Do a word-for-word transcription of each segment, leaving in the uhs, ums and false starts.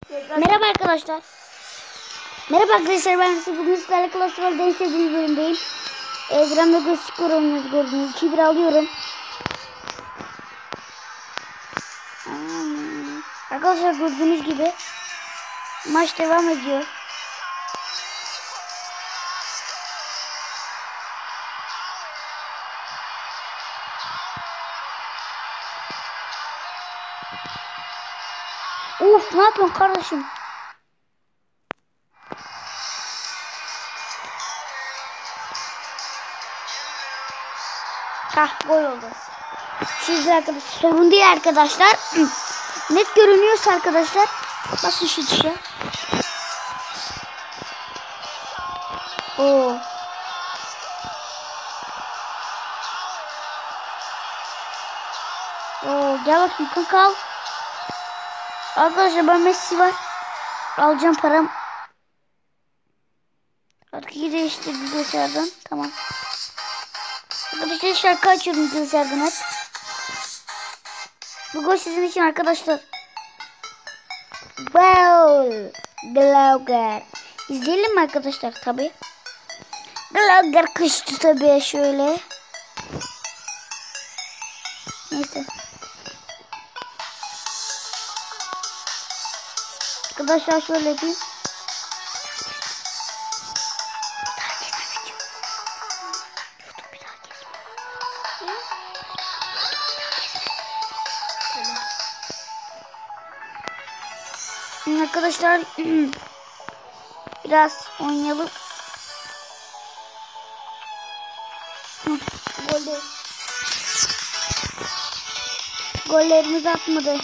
Merhaba arkadaşlar. Merhaba arkadaşlar, ben size bugün sizlerle Clash Royale'de en sevdiğiniz bölümdeyim. Ezrem'le göz skor oynuyoruz, gördüğünüz iki bir alıyorum. Hmm. Arkadaşlar gördüğünüz gibi maç devam ediyor. Uf, ne yapıyorsun kardeşim? Hah, gol oldu. Siz de arkadaşlar, sorun değil arkadaşlar. Net görünüyorsa arkadaşlar basın şu tuşa. Oo. Oo, gel bakayım kanka al. Arkadaşlar ben Messi var. Alacağım param. Arkayı değiştirdim bilgisayardan. Tamam. Arkadaşlar şarkı açıyorum bilgisayardan hep. Bu gol sizin için arkadaşlar. Wow. Glogger. İzleyelim mi arkadaşlar tabi. Glogger kıştı tabi şöyle. Neyse. Arkadaşlar şöyle yapayım. Arkadaşlar biraz oynayalım. Golde. Gollerimiz atmadı.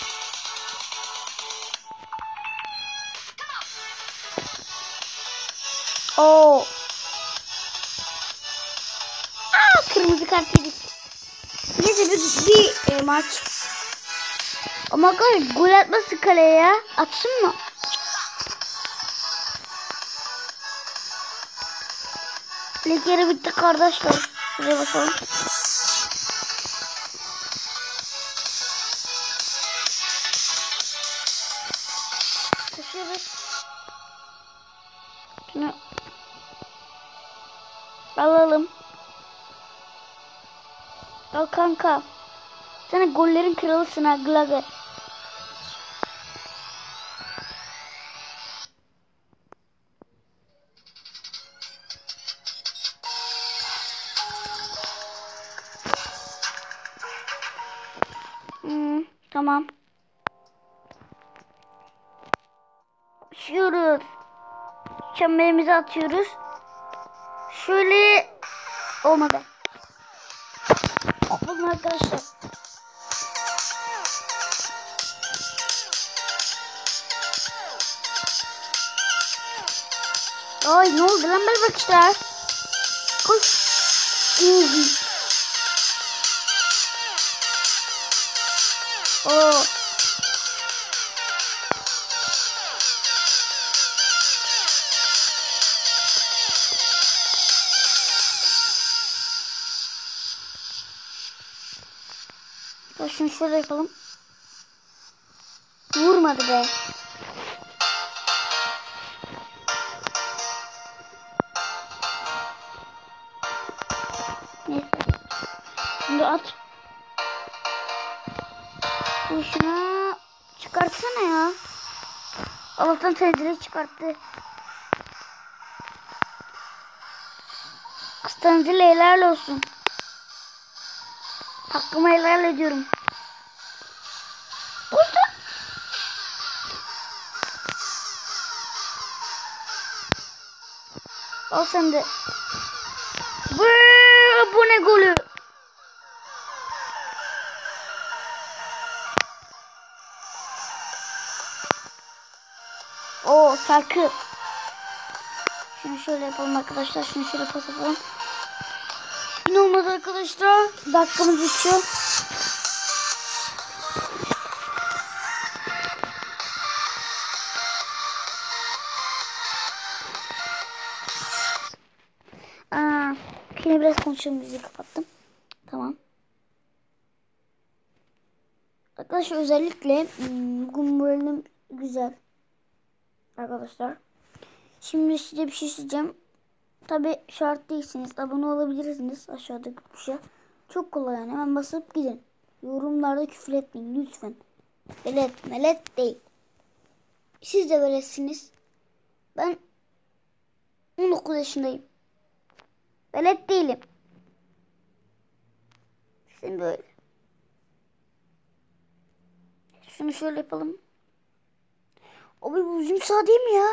Oo. Aa, kırmızı kart yedik. Neyse bir, bir e, maç. Ama gol, gol atması kaleye ya. Atsın mı? İlk yarı bitti kardeşler. Şuraya basalım. Koşuyoruz. Şunu alalım. Al kanka. Sen gollerin kralısın ha, Glogger. Hmm, tamam. Koşuyoruz. Çemberimizi atıyoruz. Şöyle olmadı. Bakın arkadaşlar. Ay ne oldu lan böyle bakışlar? Koş. Oo. Şunu şöyle yapalım. Vurmadı be. Neyse. Şimdi at. Şuna çıkartsana ya. Allah'tan tezleri çıkarttı. Kıstancı helal olsun. Hakkımı helal ediyorum. Koştu. Al sen de. Bu, bu ne golü? Oo, sarkı. Şunu şöyle yapalım arkadaşlar. Şunu şöyle pas atalım. Yine olmadı arkadaşlar. Dakikamız bitiyor. Aa, yine biraz konuşalım. Müziği kapattım. Tamam. Arkadaşlar özellikle bugün bölüm güzel. Arkadaşlar. Şimdi size bir şey söyleyeceğim. Tabi şart değilsiniz. Abone olabilirsiniz aşağıdaki tuşa. Çok kolay yani. Hemen basıp gidin. Yorumlarda küfür etmeyin lütfen. Velet melet değil. Siz de veletsiniz. Ben on dokuz yaşındayım. Velet değilim. Şimdi böyle. Şunu şöyle yapalım. Abi bu uzun sağ değil mi ya?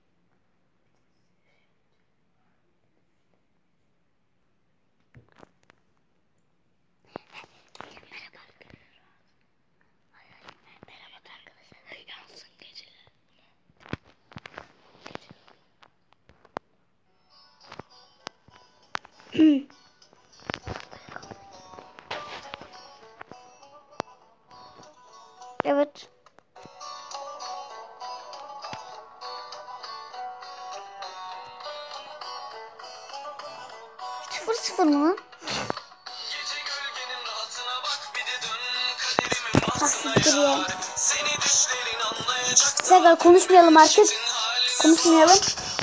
Evet. Sıfır sıfır mı? Taksiktir ya. Tekrar konuşmayalım artık. Konuşmayalım.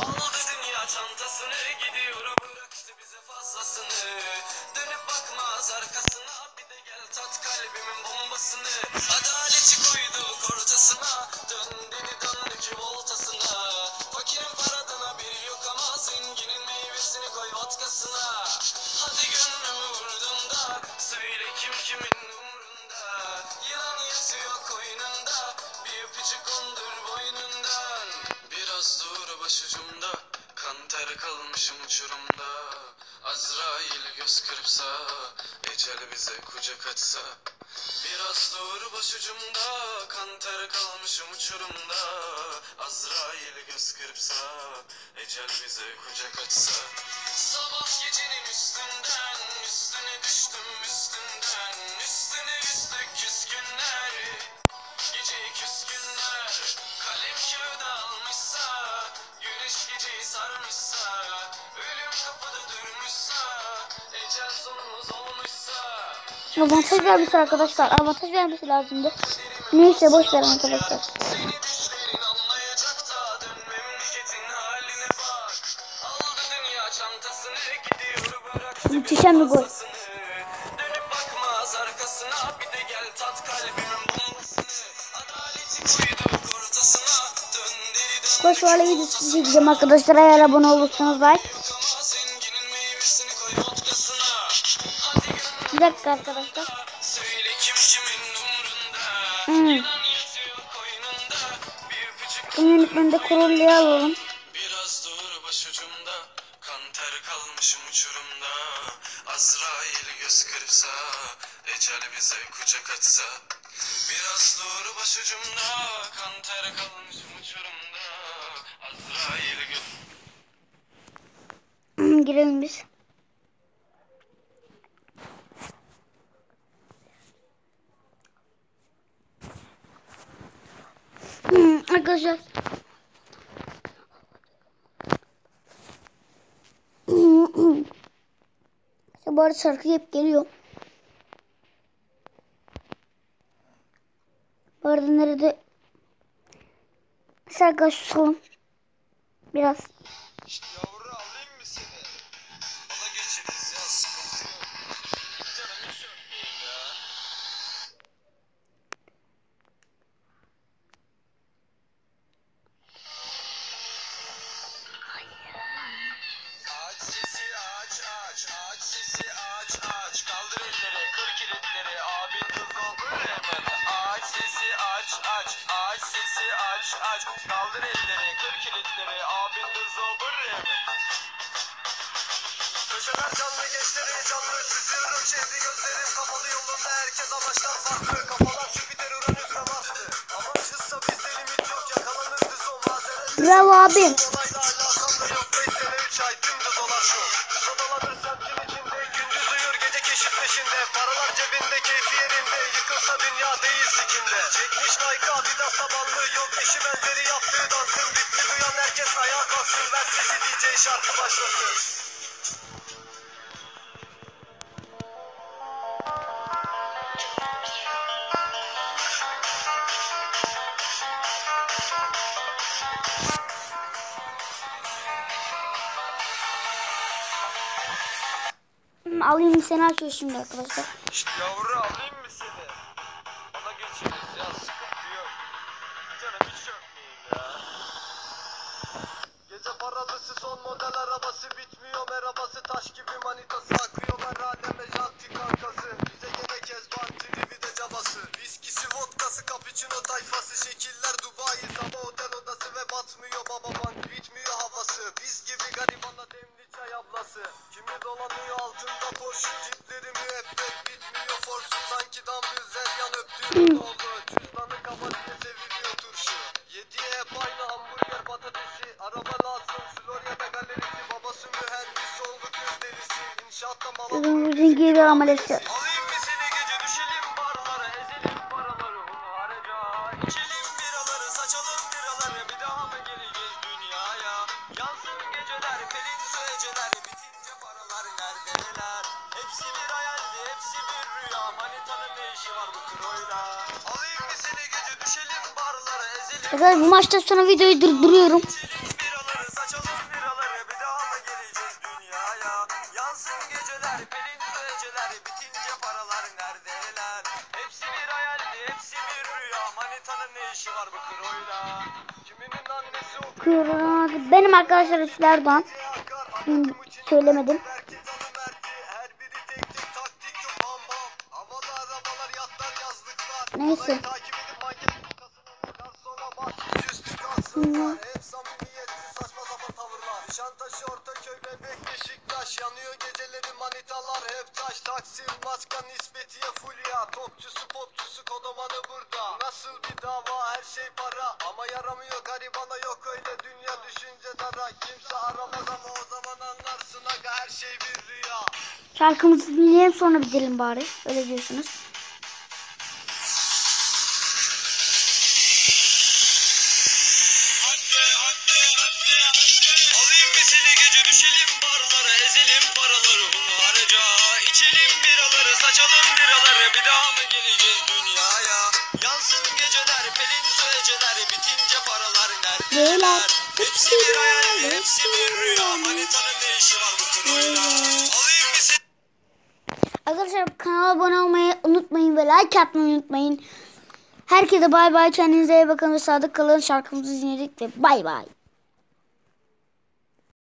Başucumda kan ter kalmışım uçurumda. Azrail göz kırpsa, ecel bize kucak açsa. Biraz dur başucumda, kan ter kalmışım uçurumda. Azrail göz kırpsa, ecel bize kucak açsa. Sabah gecenin üstünden, üstüne düştüm üstünden. Üstüne üstlük küskünler, geceyi küskünler. Kalem kağıda almışsa, güneş geceyi sarmışsa, ölüm kapıda durmuşsa, ecel sonumuz olmuşsa. Avantaj vermiş arkadaşlar. Avantaj vermesi lazımdı. Neyse boş ver arkadaşlar. Seni düşlerin anlayacak da dön memleketin haline bak. Aldı dünya çantasını gidiyor bıraktı bize Muhteşem bir gol. fazlasını. Dönüp bakmaz arkasına, bir de gel tat kalbimin bombasını. Adaleti koydu ortasına, dön deri dön. Koş varla videosu çekeceğim arkadaşlar. Eğer abone olursanız like. Zenginin meyvesini koy vodkasına. Hadi gönlüm Bir dakika arkadaşlar. söyle kim kimin umrunda. Hmm. Yılan yatıyor koynunda, bir öpücük Bunun yönetmeninde Korollu'yu alalım. biraz dur başucumda, kan ter kalmışım uçurumda. Azrail göz kırpsa, ecel bize kucak açsa. Biraz dur başucumda, kan ter kalmışım uçurumda. Azrail göz... Girelim biz. Hmm, arkadaşlar. Bu arada şarkı hep geliyor. Bu arada nerede? Şarkı susalım. Biraz. Yavru alayım mı seni? Ona geçiniz ya, sıkıntı yok. Canım hiç öpmeyin ya. Aç sesi aç aç, aç sesi aç aç. Kaldır elleri, kır kilitleri, abin kız olur hemen. Aç sesi aç aç, aç sesi aç aç. Kaldır elleri, kır kilitleri, abin kız olur hemen. Köşeler canlı, gençleri canlı, süzüyorum çevri gözlerim kapalı, yolunda herkes amaçlar farklı. Kafalar Jüpiter, Uranüs ve Mars'tı. Amaç hızsa bizde limit yok, yakalanırdı son mazeret. Bravo abi. Olayla alakam da yok, beş sene üç ay dümdüz olan şu. Sodalanır semtin içinde, gündüz uyur gece keşif peşinde. Paralar cebinde, keyfi yerinde, yıkılsa dünya değil sikinde. Çekmiş Nike Adidas tabanlı, yok eşi benzeri yaptığı dansın. Ritmi duyan herkes ayağa kalksın, ver sesi D J şarkı başlasın. alayım seni açıyor şimdi arkadaşlar. Şşt yavru alayım mı seni? Bana geçeriz ya sıkıntı yok. Canım hiç çökmeyeyim ya. Gece paralısı son model arabası bitmiyor merhabası taş gibi manitası akıyorlar aleme janti kankası. Bize gene kezban trivi de cabası. Viskisi vodkası cappuccino tayfası şekiller Dubai sabah otel odası ve batmıyor baba bank bitmiyor havası. Biz gibi garibana demli çay ablası. Kimi dolanıyor altında Porsche tipleri müebbet bitmiyor forsu sanki dambil zeryan öptüğün oldu. Cüzdanı kaba diye seviliyor turşu. Yediye hep aynı hamburger patatesi. Araba lazım Florya'da galerisi. Babası mühendis oldu kız delisi. İnşaattan bala Bizim gibi amelesi. alayım mı seni gece düşelim barlara. Ezelim paraları onu harca. İçelim biraları saçalım biraları. Bir daha mı geleceğiz dünyaya? Yansın geceler pelin su eceler. Bitince paralar neredeler? Hepsi bir hayaldi hepsi bir rüya. Manitanın ne işi var bu kroyla? Alayım mı seni gece düşelim barlara. Ezelim Arkadaşlar bu maçtan sonra videoyu durduruyorum. biraları saçalım biraları bir daha mı geleceğiz dünyaya? Yansın geceler pelin su eceler bitince paralar neredeler? Hepsi bir hayaldi hepsi bir rüya manitanın ne işi var bu kroyla? Kiminin annesi o Kral- Benim arkadaşlar Üstü Erdoğan. akar Şimdi söylemedim. herkes anı merti her biri tek tek taktik yok bam bam. Havalı arabalar yatlar yazlıklar. Neyse. Olayı takip edip manken kasına garsona bak yüzüstü kalsınlar. Hep samimiyetli saçma sapan tavırlar. Nişantaşı Ortaköy Bebek Beşiktaş yanıyor geceleri manitalar hep taş. Taksim maska nispetiye fulya. Topçusu popçusu kodomanı burada. Nasıl bir dava her şey para ama yaramıyor garibana yok öyle dünya düşünce dara. Kimse aramaz ama o zaman anlarsın aga her şey bir rüya. Şarkımızı dinleyelim sonra bitirelim bari. Öyle diyorsunuz. Alayım mı seni gece düşelim barlara ezelim paraları hunharca. İçelim biraları saçalım biraları bir daha mı geleceğiz dünyaya? Yansın geceler pelin su eceler bitince paralar neredeler? Hepsi bir hayal hepsi bir rüya manitanın ne işi var bu kroyla? Alayım mı seni Arkadaşlar kanala abone olmayı unutmayın ve like atmayı unutmayın. Herkese bay bay. Kendinize iyi bakın ve sadık kalın. Şarkımızı dinledik ve bay bay.